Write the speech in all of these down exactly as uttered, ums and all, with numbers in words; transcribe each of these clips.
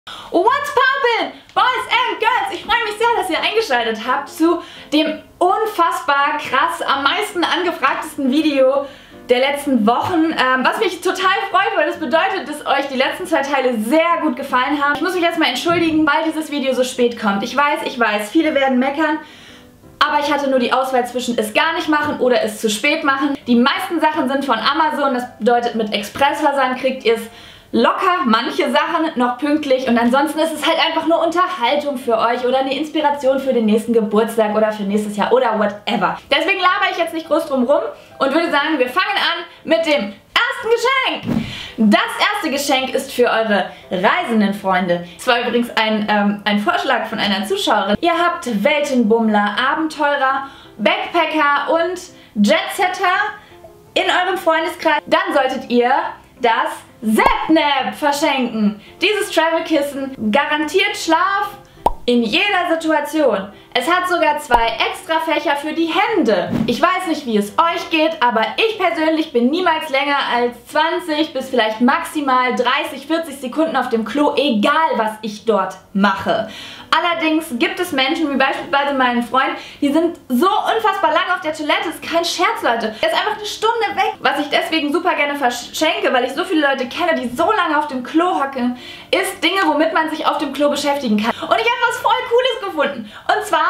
What's poppin', Boys and Girls? Ich freue mich sehr, dass ihr eingeschaltet habt zu dem unfassbar krass am meisten angefragtesten Video der letzten Wochen, ähm, was mich total freut, weil das bedeutet, dass euch die letzten zwei Teile sehr gut gefallen haben. Ich muss mich erstmal entschuldigen, weil dieses Video so spät kommt. Ich weiß, ich weiß, viele werden meckern, aber ich hatte nur die Auswahl zwischen es gar nicht machen oder es zu spät machen. Die meisten Sachen sind von Amazon, das bedeutet, mit Expressversand kriegt ihr es locker, manche Sachen noch pünktlich und ansonsten ist es halt einfach nur Unterhaltung für euch oder eine Inspiration für den nächsten Geburtstag oder für nächstes Jahr oder whatever. Deswegen laber ich jetzt nicht groß drum rum und würde sagen, wir fangen an mit dem ersten Geschenk. Das erste Geschenk ist für eure reisenden Freunde. Das war übrigens ein, ähm, ein Vorschlag von einer Zuschauerin. Ihr habt Weltenbummler, Abenteurer, Backpacker und Jetsetter in eurem Freundeskreis. Dann solltet ihr das Zap-Nap verschenken. Dieses Travel-Kissen garantiert Schlaf in jeder Situation. Es hat sogar zwei extra Fächer für die Hände. Ich weiß nicht, wie es euch geht, aber ich persönlich bin niemals länger als zwanzig bis vielleicht maximal dreißig, vierzig Sekunden auf dem Klo, egal was ich dort mache. Allerdings gibt es Menschen, wie beispielsweise meinen Freund, die sind so unfassbar lang auf der Toilette, das ist kein Scherz, Leute. Er ist einfach eine Stunde weg. Was ich deswegen super gerne verschenke, weil ich so viele Leute kenne, die so lange auf dem Klo hocken, ist Dinge, womit man sich auf dem Klo beschäftigen kann. Und ich habe was voll Cooles gefunden. Und zwar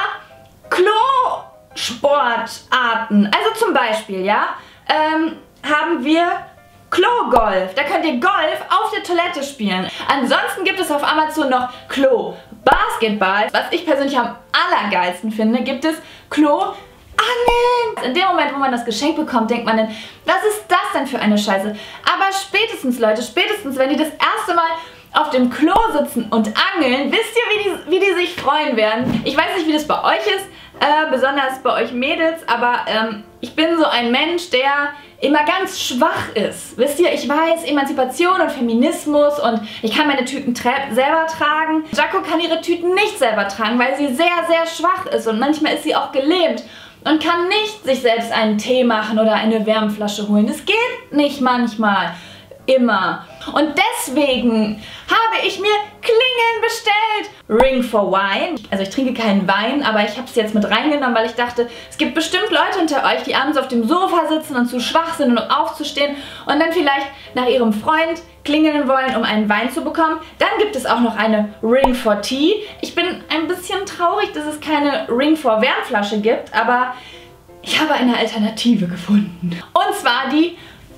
Klo-Sportarten. Also zum Beispiel, ja, ähm, haben wir Klo-Golf. Da könnt ihr Golf auf der Toilette spielen. Ansonsten gibt es auf Amazon noch Klo-Basketball. Was ich persönlich am allergeilsten finde, gibt es Klo-Angeln. In dem Moment, wo man das Geschenk bekommt, denkt man dann, was ist das denn für eine Scheiße? Aber spätestens, Leute, spätestens, wenn die das erste Mal auf dem Klo sitzen und angeln, wisst ihr, wie die, wie die sich freuen werden. Ich weiß nicht, wie das bei euch ist, äh, besonders bei euch Mädels, aber ähm, ich bin so ein Mensch, der immer ganz schwach ist. Wisst ihr, ich weiß, Emanzipation und Feminismus und ich kann meine Tüten selber tragen. Jaco kann ihre Tüten nicht selber tragen, weil sie sehr, sehr schwach ist und manchmal ist sie auch gelähmt und kann nicht sich selbst einen Tee machen oder eine Wärmflasche holen. Das geht nicht manchmal. Immer. Und deswegen habe ich mir Klingeln bestellt. Ring for Wine. Also ich trinke keinen Wein, aber ich habe es jetzt mit reingenommen, weil ich dachte, es gibt bestimmt Leute unter euch, die abends auf dem Sofa sitzen und zu schwach sind, um aufzustehen und dann vielleicht nach ihrem Freund klingeln wollen, um einen Wein zu bekommen. Dann gibt es auch noch eine Ring for Tea. Ich bin ein bisschen traurig, dass es keine Ring for Wärmflasche gibt, aber ich habe eine Alternative gefunden. Und zwar die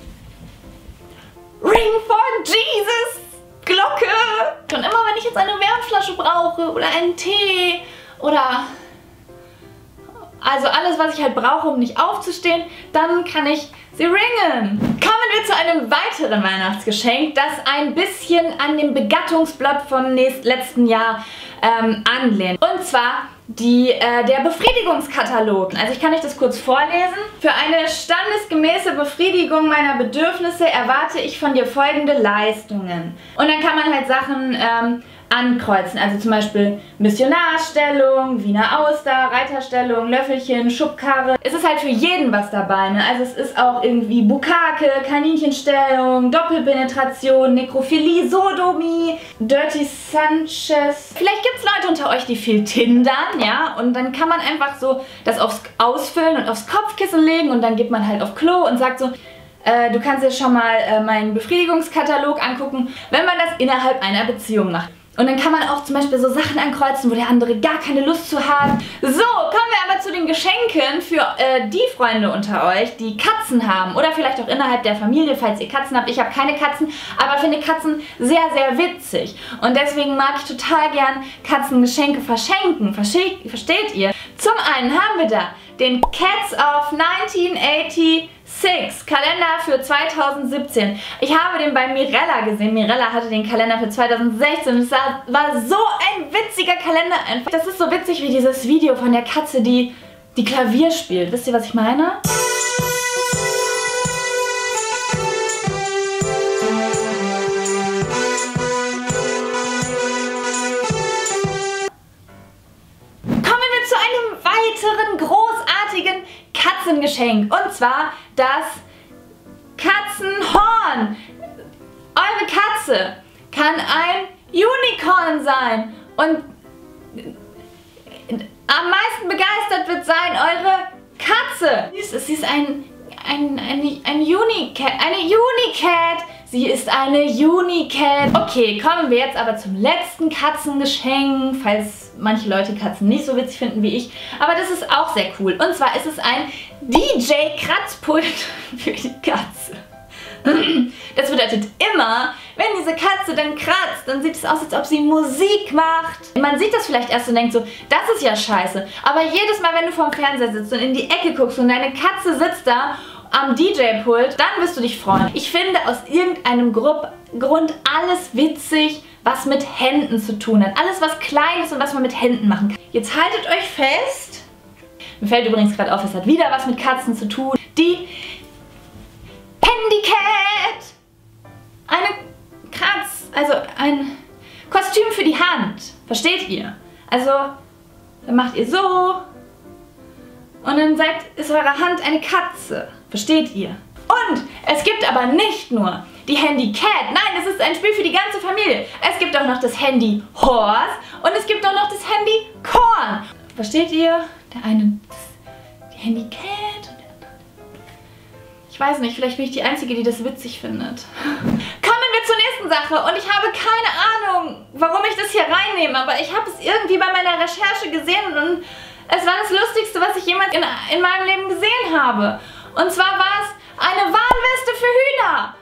Ring for Jesus Glocke. Und immer wenn ich jetzt eine Wärmflasche brauche oder einen Tee oder also alles, was ich halt brauche, um nicht aufzustehen, dann kann ich sie ringen. Kommen wir zu einem weiteren Weihnachtsgeschenk, das ein bisschen an dem Begattungsblatt vom nächst, letzten Jahr ähm, anlehnt. Und zwar die, äh, der Befriedigungskatalog. Also ich kann euch das kurz vorlesen. Für eine standesgemäße Befriedigung meiner Bedürfnisse erwarte ich von dir folgende Leistungen. Und dann kann man halt Sachen ähm, ankreuzen. Also zum Beispiel Missionarstellung, Wiener Auster, Reiterstellung, Löffelchen, Schubkarre. Es ist halt für jeden was dabei, ne? Also es ist auch irgendwie Bukake, Kaninchenstellung, Doppelpenetration, Nekrophilie, Sodomie, Dirty Sanchez. Vielleicht gibt es Leute unter euch, die viel tindern, ja? Und dann kann man einfach so das aufs Ausfüllen und aufs Kopfkissen legen und dann geht man halt auf Klo und sagt so, äh, du kannst dir schon mal äh, meinen Befriedigungskatalog angucken, wenn man das innerhalb einer Beziehung macht. Und dann kann man auch zum Beispiel so Sachen ankreuzen, wo der andere gar keine Lust zu hat. So, kommen wir aber zu den Geschenken für äh, die Freunde unter euch, die Katzen haben. Oder vielleicht auch innerhalb der Familie, falls ihr Katzen habt. Ich habe keine Katzen, aber finde Katzen sehr, sehr witzig. Und deswegen mag ich total gern Katzengeschenke verschenken. Verste versteht ihr? Zum einen haben wir da den Cats of neunzehnhundertsechsundachtzig Kalender für zweitausendsiebzehn. Ich habe den bei Mirella gesehen. Mirella hatte den Kalender für zweitausendsechzehn. Es war, war so ein witziger Kalender einfach. Das ist so witzig wie dieses Video von der Katze, die, die Klavier spielt. Wisst ihr, was ich meine? Kommen wir zu einem weiteren großartigen Katzengeschenk. Und zwar das Katzenhorn. Eure Katze kann ein Unicorn sein. Und am meisten begeistert wird sein eure Katze. Sie ist, sie ist ein, ein, ein, ein Unicat. Eine Unicat. Sie ist eine Unicat. Okay, kommen wir jetzt aber zum letzten Katzengeschenk, falls manche Leute Katzen nicht so witzig finden wie ich. Aber das ist auch sehr cool. Und zwar ist es ein D J-Kratzpult für die Katze. Das bedeutet immer, wenn diese Katze dann kratzt, dann sieht es aus, als ob sie Musik macht. Man sieht das vielleicht erst und denkt so, das ist ja scheiße. Aber jedes Mal, wenn du vorm Fernseher sitzt und in die Ecke guckst und deine Katze sitzt da am D J-Pult, dann wirst du dich freuen. Ich finde aus irgendeinem Grund alles witzig, was mit Händen zu tun hat. Alles, was klein ist und was man mit Händen machen kann. Jetzt haltet euch fest. Mir fällt übrigens gerade auf, es hat wieder was mit Katzen zu tun. Die Handycat! Eine Kratz, also ein Kostüm für die Hand. Versteht ihr? Also, dann macht ihr so und dann seid, ist eure Hand eine Katze. Versteht ihr? Und es gibt aber nicht nur die Handycat. Nein, es ist ein Spiel für die ganze Familie. Es gibt auch noch das Handy Horse und es gibt auch noch das Handy Korn. Versteht ihr? Der eine die Handycat und der andere. Ich weiß nicht, vielleicht bin ich die Einzige, die das witzig findet. Kommen wir zur nächsten Sache und ich habe keine Ahnung, warum ich das hier reinnehme, aber ich habe es irgendwie bei meiner Recherche gesehen und es war das Lustigste, was ich jemals in, in meinem Leben gesehen habe. Und zwar war es eine Warnweste für Hühner.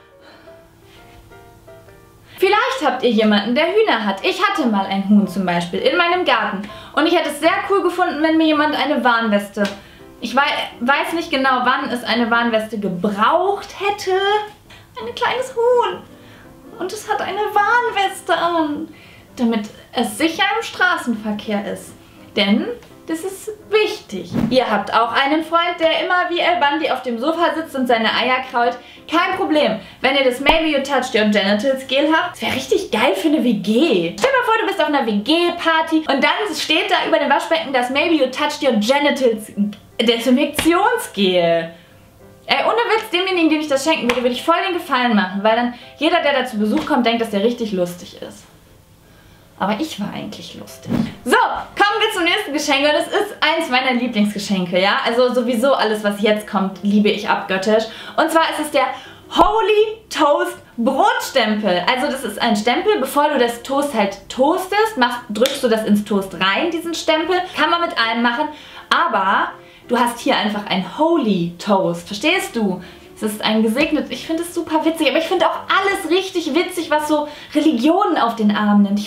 Vielleicht habt ihr jemanden, der Hühner hat. Ich hatte mal ein Huhn zum Beispiel in meinem Garten. Und ich hätte es sehr cool gefunden, wenn mir jemand eine Warnweste... Ich weiß nicht genau, wann es eine Warnweste gebraucht hätte. Ein kleines Huhn. Und es hat eine Warnweste an. Damit es sicher im Straßenverkehr ist. Denn... das ist wichtig. Ihr habt auch einen Freund, der immer wie El Bandi auf dem Sofa sitzt und seine Eier krault. Kein Problem, wenn ihr das Maybe You Touched Your Genitals Gel habt. Das wäre richtig geil für eine W G. Stell dir mal vor, du bist auf einer W G-Party und dann steht da über dem Waschbecken das Maybe You Touched Your Genitals Desinfektionsgel. Ey, ohne Witz, demjenigen, dem ich das schenken würde, würde ich voll den Gefallen machen, weil dann jeder, der da zu Besuch kommt, denkt, dass der richtig lustig ist. Aber ich war eigentlich lustig. So, kommen wir zum nächsten Geschenk und es ist eins meiner Lieblingsgeschenke, ja? Also sowieso alles, was jetzt kommt, liebe ich abgöttisch. Und zwar ist es der Holy Toast Brotstempel. Also das ist ein Stempel, bevor du das Toast halt toastest, machst, drückst du das ins Toast rein, diesen Stempel. Kann man mit allem machen, aber du hast hier einfach ein Holy Toast, verstehst du? Es ist ein gesegnet, ich finde es super witzig, aber ich finde auch alles richtig witzig, was so Religionen auf den Arm nimmt.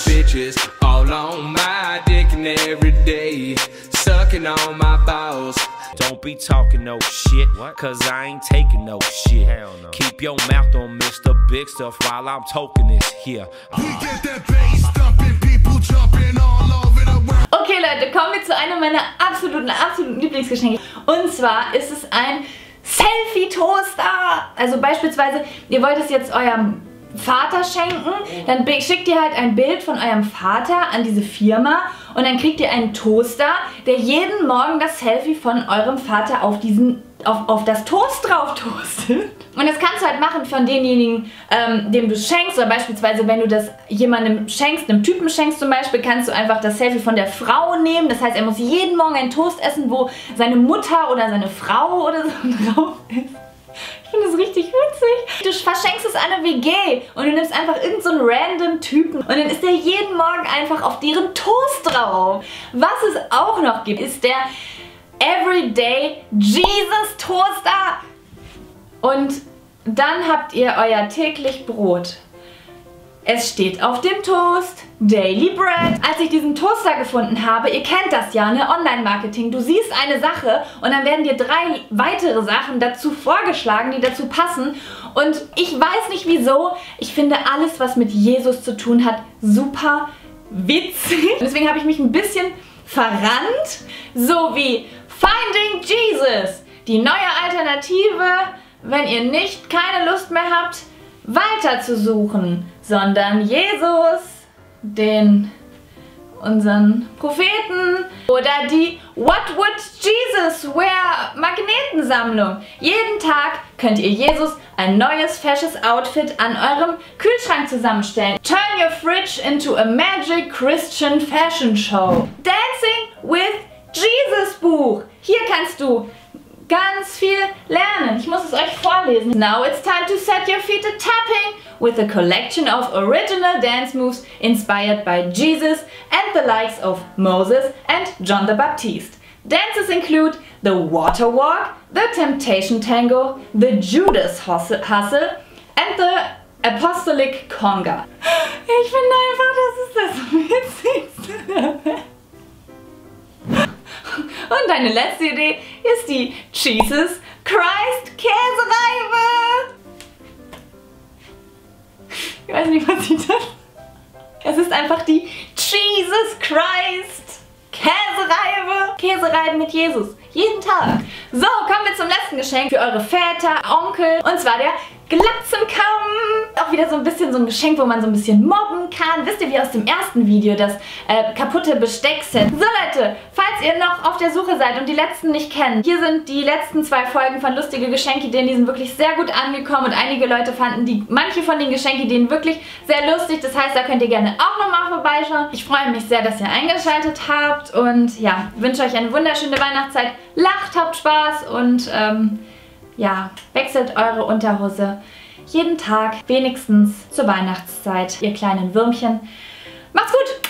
Don't be talking no shit, cause I ain't taking no shit. Hell no. Keep your mouth on Mister Big Stuff while I'm talking this here. Okay Leute, kommen wir zu einem meiner absoluten, absoluten Lieblingsgeschenke. Und zwar ist es ein Selfie-Toaster. Also beispielsweise, ihr wollt es jetzt eurem Vater schenken, dann schickt ihr halt ein Bild von eurem Vater an diese Firma und dann kriegt ihr einen Toaster, der jeden Morgen das Selfie von eurem Vater auf diesen auf, auf das Toast drauf toastet. Und das kannst du halt machen von denjenigen, ähm, dem du schenkst, oder beispielsweise, wenn du das jemandem schenkst, einem Typen schenkst zum Beispiel, kannst du einfach das Selfie von der Frau nehmen. Das heißt, er muss jeden Morgen einen Toast essen, wo seine Mutter oder seine Frau oder so drauf ist. Ich finde das richtig witzig. Du verschenkst es an eine W G und du nimmst einfach irgend so einen random Typen und dann ist der jeden Morgen einfach auf deren Toast drauf. Was es auch noch gibt, ist der Everyday Jesus Toaster. Und dann habt ihr euer täglich Brot. Es steht auf dem Toast Daily Bread. Als ich diesen Toaster gefunden habe, ihr kennt das ja, ne, Online-Marketing, du siehst eine Sache und dann werden dir drei weitere Sachen dazu vorgeschlagen, die dazu passen. Und ich weiß nicht wieso, ich finde alles, was mit Jesus zu tun hat, super witzig. Deswegen habe ich mich ein bisschen verrannt, so wie Finding Jesus, die neue Alternative, wenn ihr nicht keine Lust mehr habt, weiter zu suchen, sondern Jesus, den unseren Propheten. Oder die What Would Jesus Wear Magnetensammlung. Jeden Tag könnt ihr Jesus ein neues, fesches Outfit an eurem Kühlschrank zusammenstellen. Turn your fridge into a magic Christian fashion show. Dancing with Jesus Buch. Hier kannst du ganz viel lernen. Ich muss es euch vorlesen. Now it's time to set your feet a tapping with a collection of original dance moves inspired by Jesus and the likes of Moses and John the Baptist. Dances include the water walk, the temptation tango, the Judas hustle and the apostolic conga. Ich finde einfach, das ist das Witzigste. Und deine letzte Idee ist die Jesus Christ Käsereibe. Ich weiß nicht, was ich das... Es ist einfach die Jesus Christ Käsereibe. Käsereiben mit Jesus. Jeden Tag. So, kommen wir zum letzten Geschenk für eure Väter, Onkel. Und zwar der Glatzenkamm. Auch wieder so ein bisschen so ein Geschenk, wo man so ein bisschen mobben kann. Wisst ihr, wie aus dem ersten Video, das äh, kaputte Besteckset. So Leute, falls ihr noch auf der Suche seid und die letzten nicht kennt, hier sind die letzten zwei Folgen von lustige Geschenkideen. Die sind wirklich sehr gut angekommen und einige Leute fanden die, manche von den Geschenkideen wirklich sehr lustig. Das heißt, da könnt ihr gerne auch nochmal vorbeischauen. Ich freue mich sehr, dass ihr eingeschaltet habt und ja, wünsche euch eine wunderschöne Weihnachtszeit. Lacht, habt Spaß und ähm, ja, wechselt eure Unterhose jeden Tag, wenigstens zur Weihnachtszeit, ihr kleinen Würmchen. Macht's gut!